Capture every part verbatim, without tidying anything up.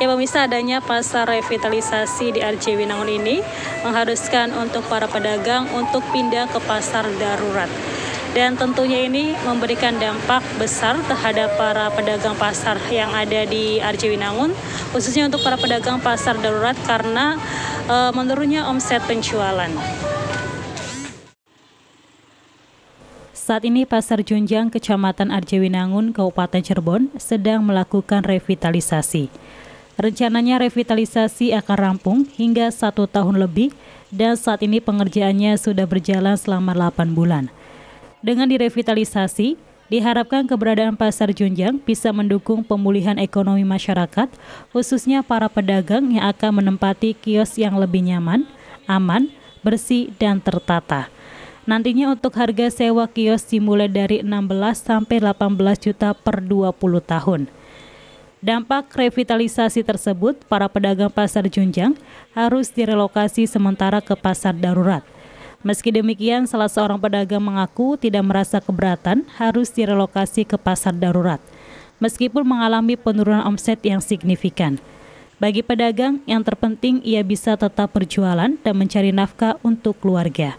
Ya pemirsa, adanya pasar revitalisasi di R J Winangun ini mengharuskan untuk para pedagang untuk pindah ke pasar darurat. Dan tentunya ini memberikan dampak besar terhadap para pedagang pasar yang ada di R J Winangun, khususnya untuk para pedagang pasar darurat karena e, menurunnya omset penjualan. Saat ini Pasar Junjang, Kecamatan R J Winangun, Kabupaten Cirebon sedang melakukan revitalisasi. Rencananya revitalisasi akan rampung hingga satu tahun lebih dan saat ini pengerjaannya sudah berjalan selama delapan bulan. Dengan direvitalisasi, diharapkan keberadaan Pasar Junjang bisa mendukung pemulihan ekonomi masyarakat, khususnya para pedagang yang akan menempati kios yang lebih nyaman, aman, bersih, dan tertata. Nantinya untuk harga sewa kios dimulai dari enam belas sampai delapan belas juta per dua puluh tahun. Dampak revitalisasi tersebut, para pedagang Pasar Junjang harus direlokasi sementara ke pasar darurat. Meski demikian, salah seorang pedagang mengaku tidak merasa keberatan harus direlokasi ke pasar darurat, meskipun mengalami penurunan omset yang signifikan. Bagi pedagang, yang terpenting ia bisa tetap berjualan dan mencari nafkah untuk keluarga.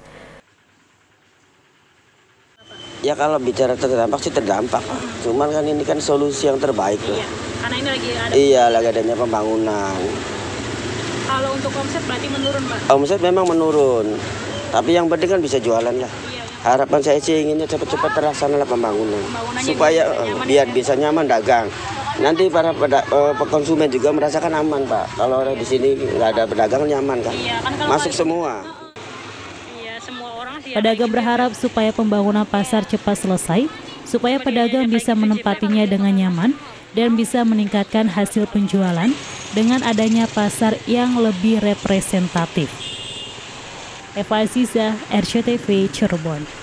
Ya kalau bicara terdampak sih terdampak, cuman kan ini kan solusi yang terbaik tuh. Iya, karena ini lagi ada. Iya, lagi adanya pembangunan. Kalau untuk omset berarti menurun, Pak? Omset memang menurun. Tapi yang penting kan bisa jualan lah. Harapan saya sih inginnya cepat-cepat terlaksana lah pembangunan. Supaya uh, biar bisa nyaman dagang. Nanti para peda, uh, konsumen juga merasakan aman, Pak. Kalau orang di sini nggak ada pedagang nyaman kan. Iya, kan masuk semua. Iya, semua orang sih. Pedagang berharap supaya pembangunan pasar cepat selesai, supaya pedagang bisa menempatinya dengan nyaman dan bisa meningkatkan hasil penjualan dengan adanya pasar yang lebih representatif. Eva Aziza, R C T V Cirebon.